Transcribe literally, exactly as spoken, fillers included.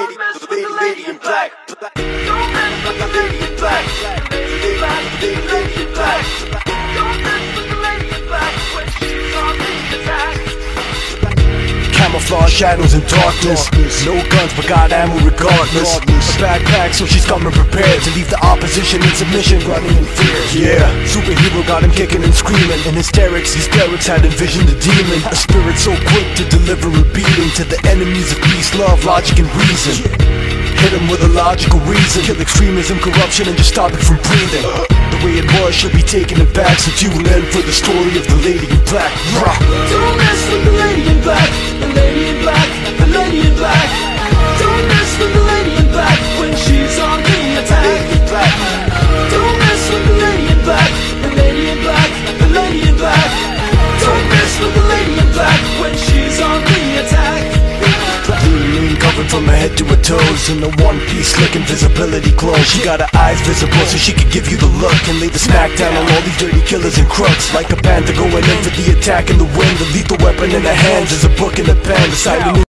lady, the lady, lady in black. Don't mess with the lady in black. Lady, lady, lady in black. Don't mess with the lady in black when she's on the attack. Camouflage shadows and darkness. No guns but got ammo regardless. A backpack so she's coming prepared to leave the opposition in submission, running in fear. Yeah, superhero got him kicking and screaming. In hysterics, hysterics had envisioned a demon. A spirit so quick to deliver a beating to the enemies of peace, love, logic and reason. Hit him with a logical reason. Kill extremism, corruption and just stop it from breathing. The way it was, she'll be taking it back. So tune in for the story of the lady in black. Don't mess with the lady in black. The lady in black, the lady in black. Don't mess with the lady in black when she's on the attack. Don't mess with the lady in black. The lady in black, the lady in black. Don't mess with the lady in black when she's on the attack. Lean, covered from her head to her toes in a one-piece look, invisibility clothes. She got her eyes visible so she could give you the look and lay the smack down on all these dirty killers and crooks. Like a panther going in for the attack in the wind. The lethal weapon in her hands is a book in the pen. The silent